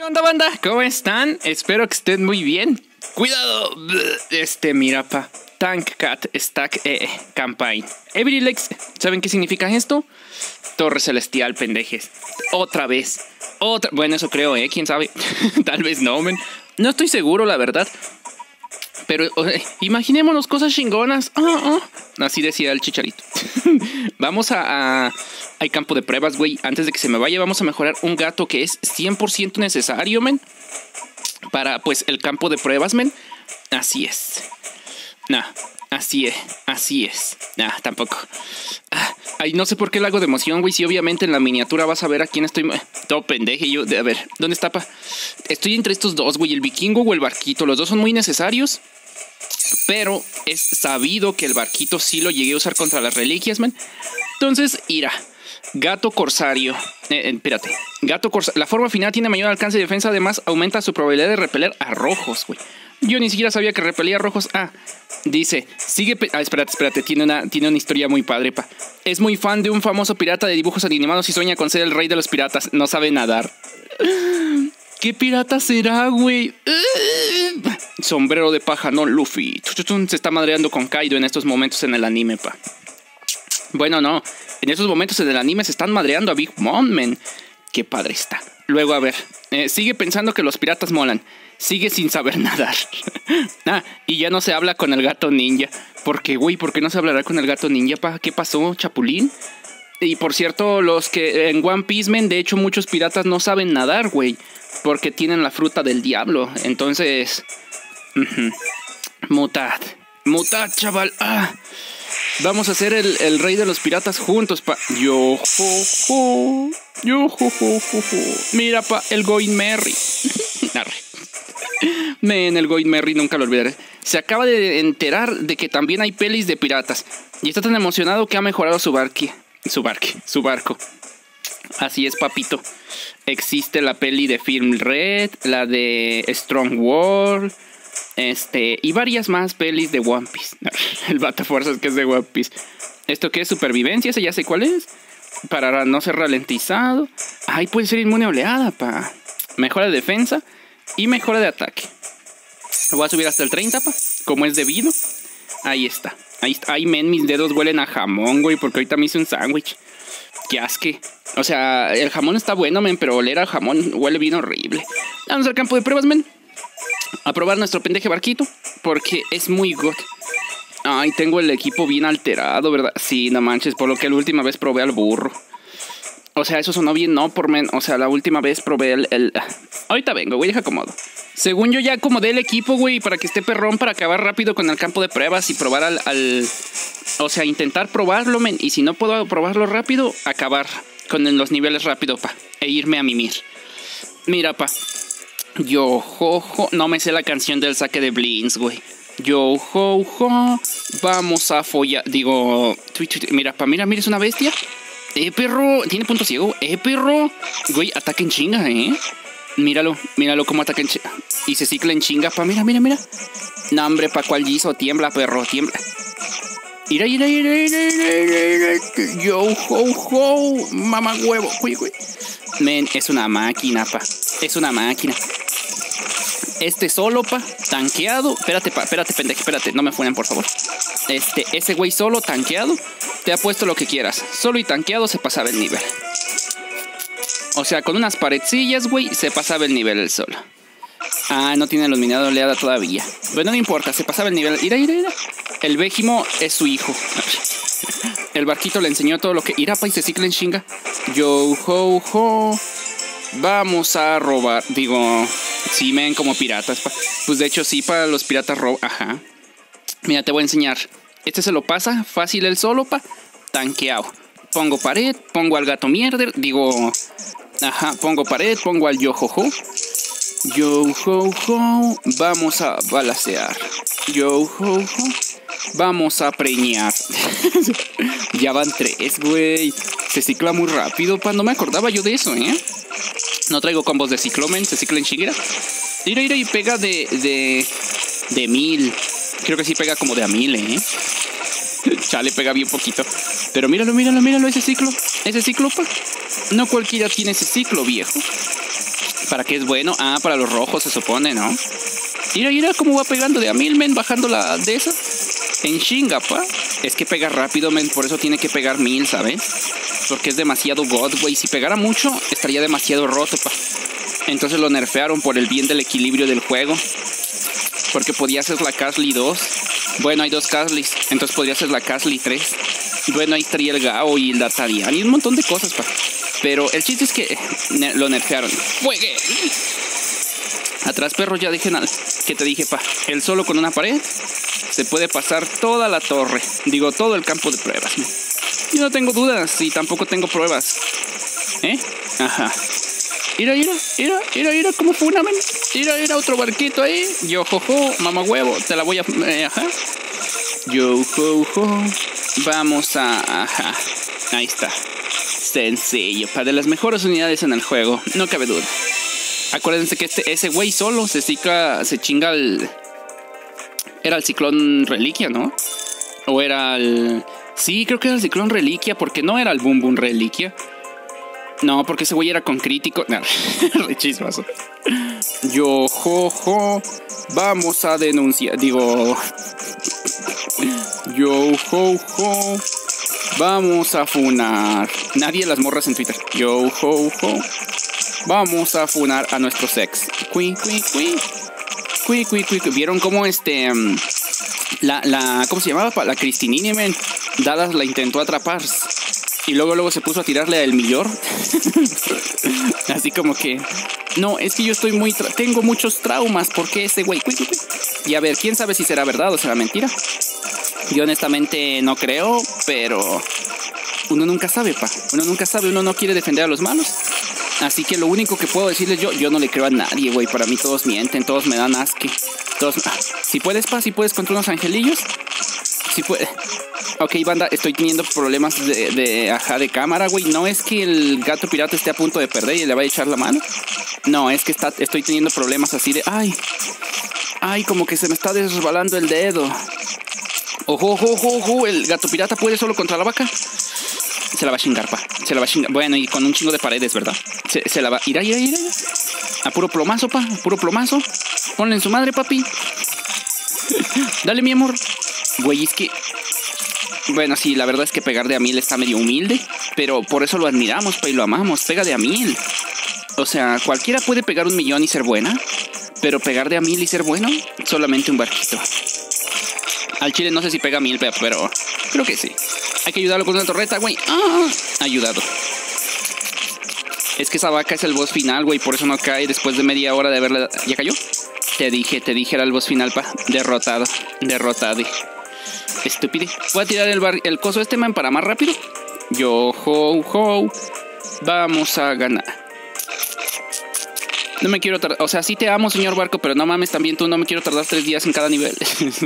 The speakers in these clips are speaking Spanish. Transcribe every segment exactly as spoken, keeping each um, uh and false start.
¿Qué onda, banda? ¿Cómo están? Espero que estén muy bien. Cuidado. Este, mira, pa. Tank Cat Stack eh, Campaign. Every Lex. ¿Saben qué significa esto? Torre Celestial, pendejes. Otra vez. Otra. Bueno, eso creo, ¿eh? ¿Quién sabe? Tal vez no, men. No estoy seguro, la verdad. Pero eh, imaginémonos cosas chingonas. Oh, oh. Así decía el Chicharito. Vamos a, a al campo de pruebas, güey. Antes de que se me vaya, vamos a mejorar un gato que es cien por ciento necesario, men. Para, pues, el campo de pruebas, men. Así es. Nah, así es. Así es. Nah, tampoco. Ah, ay, no sé por qué le hago de emoción, güey. Si obviamente en la miniatura vas a ver a quién estoy. Todo pendeje. Yo, a ver, ¿dónde está, pa? Estoy entre estos dos, güey. El vikingo o el barquito. Los dos son muy necesarios. Pero es sabido que el barquito sí lo llegué a usar contra las reliquias, man. Entonces, ira. Gato corsario. Eh, espérate. Gato corsario. La forma final tiene mayor alcance de defensa. Además, aumenta su probabilidad de repeler a rojos, güey. Yo ni siquiera sabía que repelía a rojos. Ah, dice. Sigue. Ah, espérate, espérate. Tiene una, tiene una historia muy padre, pa. Es muy fan de un famoso pirata de dibujos animados y sueña con ser el rey de los piratas. No sabe nadar. ¿Qué pirata será, güey? Sombrero de paja, no Luffy. Se está madreando con Kaido en estos momentos en el anime, pa. Bueno, no. En estos momentos en el anime se están madreando a Big Mom, man. Qué padre está. Luego, a ver. Eh, sigue pensando que los piratas molan. Sigue sin saber nadar. Ah, y ya no se habla con el gato ninja. ¿Por qué, güey? ¿Por qué no se hablará con el gato ninja, pa? ¿Qué pasó, Chapulín? Y por cierto, los que en One Piece, man, de hecho muchos piratas no saben nadar, güey. Porque tienen la fruta del diablo. Entonces... Uh-huh. Mutad. Mutad, chaval. Ah. Vamos a ser el, el rey de los piratas juntos, pa. Yo, jo, jo. Yo, jo, jo, jo, jo. Mira, pa, el Going Merry. Arre. Men, el Going Merry nunca lo olvidaré. Se acaba de enterar de que también hay pelis de piratas. Y está tan emocionado que ha mejorado su barqui. Su barqui, su barco. Así es, papito. Existe la peli de Film Red, la de Strong World, este, y varias más pelis de One Piece. El Bata Fuerzas que es de One Piece. ¿Esto qué es? Supervivencia, ese ya sé cuál es. Para no ser ralentizado. Ay, puede ser inmune a oleada, pa. Mejora de defensa y mejora de ataque. Lo voy a subir hasta el treinta, pa. Como es debido. Ahí está. Ahí está. Ay, men, mis dedos huelen a jamón, güey, porque ahorita me hice un sándwich. Qué asque. O sea, el jamón está bueno, men, pero oler a jamón huele bien horrible. Vamos al campo de pruebas, men. A probar nuestro pendeje barquito, porque es muy god. Ay, tengo el equipo bien alterado, ¿verdad? Sí, no manches, por lo que la última vez probé al burro. O sea, eso sonó bien, no, por men. O sea, la última vez probé el... el... Ahorita vengo, güey, deja acomodo. Según yo ya acomodé el equipo, güey, para que esté perrón, para acabar rápido con el campo de pruebas y probar al... al... O sea, intentar probarlo, men. Y si no puedo probarlo rápido, acabar con los niveles rápido, pa. E irme a mimir. Mira, pa. Yo, jo, jo. No me sé la canción del saque de Blins, güey. Yo, jo, jo. Vamos a follar. Digo... Mira, pa, mira, mira, es una bestia. Eh, perro. Tiene punto ciego. Eh, perro. Güey, ataca en chinga, eh. Míralo, míralo cómo ataca en chinga. Y se cicla en chinga, pa. Mira, mira, mira. No, hombre, pa, cuál hizo. Tiembla, perro, tiembla. Ira, ira, ira, ira, ira, ira. Yo, ho, ho. Mamá huevo. Güey, güey. Men, es una máquina, pa. Es una máquina. Este solo, pa. Tanqueado. Espérate, pa. Espérate, pendejo. Espérate. No me fueran, por favor. Este, ese güey solo, tanqueado. Te ha puesto lo que quieras. Solo y tanqueado se pasaba el nivel. O sea, con unas paredcillas, güey, se pasaba el nivel el solo. Ah, no tiene iluminado oleada todavía. Bueno, no importa, se pasaba el nivel. Ira, ira, ira. El Vejimo es su hijo. El barquito le enseñó todo lo que... Ira, pa, y se cicla en chinga. Yo, ho, ho. Vamos a robar. Digo, sí, men, como piratas, pa. Pues de hecho, sí, para los piratas roban. Ajá. Mira, te voy a enseñar. Este se lo pasa fácil el solo, pa. Tanqueado. Pongo pared, pongo al gato mierder. Digo... Ajá, pongo pared, pongo al yo, ho, ho. Yo, ho, ho. Vamos a balacear. Yo, ho, ho. Vamos a preñar. Ya van tres, güey. Se cicla muy rápido, pa. No me acordaba yo de eso, ¿eh? No traigo combos de ciclomen. Se cicla en chinguera. Mira, mira, y pega de... De... De mil. Creo que sí pega como de a mil, ¿eh? Chale, pega bien poquito. Pero míralo, míralo, míralo, ese ciclo. Ese ciclo, pa. No cualquiera tiene ese ciclo, viejo. ¿Para qué es bueno? Ah, para los rojos se supone, ¿no? Mira, mira cómo va pegando de a mil, men, bajando la de esa. En chinga, pa. Es que pega rápido, men, por eso tiene que pegar mil, ¿sabes? Porque es demasiado god, güey. Si pegara mucho, estaría demasiado roto, pa. Entonces lo nerfearon por el bien del equilibrio del juego. Porque podía hacer la Casly dos. Bueno, hay dos Caslys, entonces podría ser la Casly tres. Bueno, ahí estaría el Gao y el D'Artagnan y un montón de cosas, pa. Pero el chiste es que lo nerfearon. ¡Juegue! Atrás, perro, ya dije nada. ¿Qué te dije, pa? Él solo con una pared se puede pasar toda la torre. Digo, todo el campo de pruebas, ¿no? Yo no tengo dudas y tampoco tengo pruebas. ¿Eh? Ajá. Mira, mira, mira, mira, mira cómo fue una men. Mira, mira, otro barquito ahí. Yo, jojo, mamá huevo, te la voy a... Eh, ajá. Yo, jojo. Vamos a... Ajá. Ahí está. Sencillo. Para de las mejores unidades en el juego. No cabe duda. Acuérdense que este, ese güey solo se, cica, se chinga el... Era el Ciclón Reliquia, ¿no? O era el... Sí, creo que era el Ciclón Reliquia, porque no era el Boom Boom Reliquia. No, porque ese güey era con crítico. No, re chismoso. Yo, jojo, vamos a denunciar. Digo... Yo, jojo, vamos a funar. Nadie de las morras en Twitter. Yo, jojo, vamos a funar a nuestros ex. Cui, cui, cui. Cui, cui, cui. ¿Vieron cómo este... Um, la, la... ¿Cómo se llamaba? La Cristinini, men. Dadas la intentó atrapar. Y luego, luego se puso a tirarle al millor. Así como que... No, es que yo estoy muy... Tengo muchos traumas. ¿Por qué ese güey? Cui, cui, cui. Y a ver, quién sabe si será verdad o será mentira. Yo honestamente no creo, pero... Uno nunca sabe, pa. Uno nunca sabe. Uno no quiere defender a los malos. Así que lo único que puedo decirles yo, yo no le creo a nadie, güey. Para mí todos mienten, todos me dan asque. Todos... Ah, si puedes, pa, si puedes contra unos angelillos. Si puedes... Ok, banda, estoy teniendo problemas de, de, ajá, de cámara, güey. No es que el gato pirata esté a punto de perder y le vaya a echar la mano. No, es que está, estoy teniendo problemas así de... Ay, ay, como que se me está resbalando el dedo. Ojo, ojo, ojo, ojo, el gato pirata puede solo contra la vaca. Se la va a chingar, pa. Se la va a chingar. Bueno, y con un chingo de paredes, ¿verdad? Se, se la va... Irá, irá, irá. A puro plomazo, pa. A puro plomazo. Ponle en su madre, papi. Dale, mi amor. Güey, es que... Bueno, sí, la verdad es que pegar de a mil está medio humilde. Pero por eso lo admiramos, pa, y lo amamos. Pega de a mil. O sea, cualquiera puede pegar un millón y ser buena. Pero pegar de a mil y ser bueno, solamente un barquito. Al chile no sé si pega mil, pero creo que sí. Hay que ayudarlo con una torreta, güey. Ah, ayudado. Es que esa vaca es el boss final, güey. Por eso no cae después de media hora de haberle... ¿Ya cayó? Te dije, te dije, era el boss final, pa. Derrotado. Derrotado. Estúpido. Voy a tirar el, bar... el coso este, man, para más rápido. Yo, ho, ho. Vamos a ganar. No me quiero tardar, o sea, sí te amo, señor barco, pero no mames, también tú. No me quiero tardar tres días en cada nivel.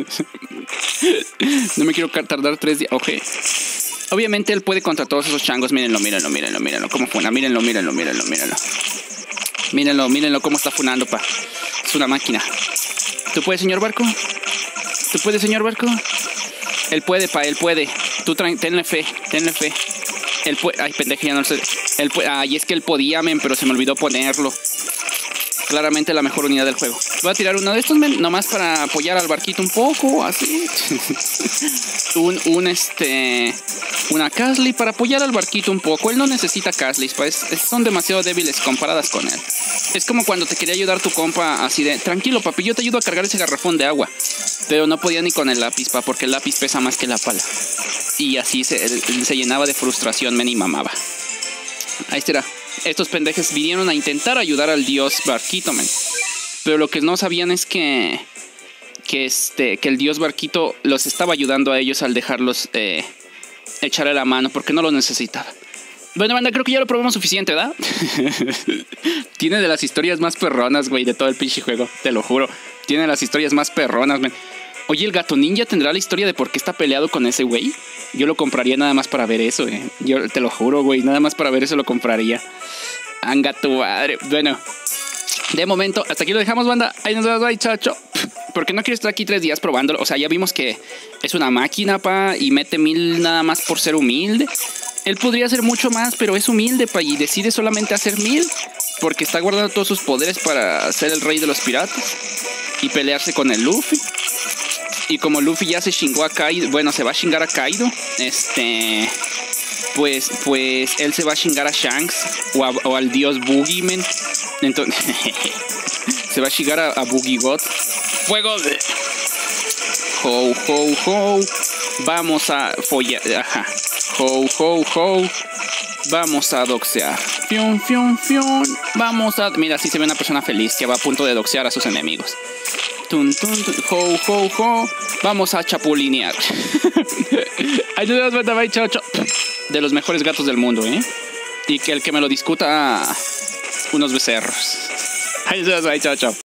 No me quiero tardar tres días, ok. Obviamente él puede contra todos esos changos. Mírenlo, mírenlo, mírenlo, mírenlo. Cómo funa, mírenlo, mírenlo, mírenlo, mírenlo. Mírenlo, mírenlo cómo está funando, pa. Es una máquina. ¿Tú puedes, señor barco? ¿Tú puedes, señor barco? Él puede, pa, él puede. Tú tenle fe, tenle fe. Él puede, ay, pendeja, ya no sé. Él puede, ay, es que él podía, men, pero se me olvidó ponerlo. Claramente la mejor unidad del juego. Voy a tirar uno de estos, men, nomás para apoyar al barquito un poco, así. un, un, este... Una Casly para apoyar al barquito un poco. Él no necesita Caslys, pues son demasiado débiles comparadas con él. Es como cuando te quería ayudar tu compa así de... Tranquilo, papi, yo te ayudo a cargar ese garrafón de agua. Pero no podía ni con el lápiz, pa, porque el lápiz pesa más que la pala. Y así se, se llenaba de frustración, men, y mamaba. Ahí estará. Estos pendejes vinieron a intentar ayudar al dios barquito, men. Pero lo que no sabían es que... Que, este, que el dios barquito los estaba ayudando a ellos al dejarlos... Eh, echarle la mano, porque no lo necesitaba. Bueno, banda, creo que ya lo probamos suficiente, ¿verdad? Tiene de las historias más perronas, güey, de todo el pinche juego. Te lo juro. Tiene las historias más perronas, man. Oye, ¿el gato ninja tendrá la historia de por qué está peleado con ese güey? Yo lo compraría nada más para ver eso, eh. Yo te lo juro, güey. Nada más para ver eso lo compraría. Anga tu madre. Bueno, de momento, hasta aquí lo dejamos, banda. Ahí nos vemos, bye, chao, chao. Porque no quiero estar aquí tres días probándolo. O sea, ya vimos que es una máquina, pa, y mete mil nada más por ser humilde. Él podría hacer mucho más, pero es humilde, pa, y decide solamente hacer mil. porque está guardando todos sus poderes para ser el rey de los piratas y pelearse con el Luffy. Y como Luffy ya se chingó a Kaido, bueno, se va a chingar a Kaido, este, pues, pues él se va a chingar a Shanks o, a, o al dios Boogeyman. Entonces, se va a chingar a, a Boogie God. Fuego de... Ho, ho, ho. Vamos a follar. Ajá. Ho, ho, ho. Vamos a doxear. Fion, fion, fion. Vamos a... Mira, así se ve una persona feliz que va a punto de doxear a sus enemigos. Tun, tun, tun. Ho, ho, ho. Vamos a chapulinear. Ayúdanos, banda, bye, chao, chao. De los mejores gatos del mundo, ¿eh? Y que el que me lo discuta, unos becerros. Ayúdanos, bye, chao, chao.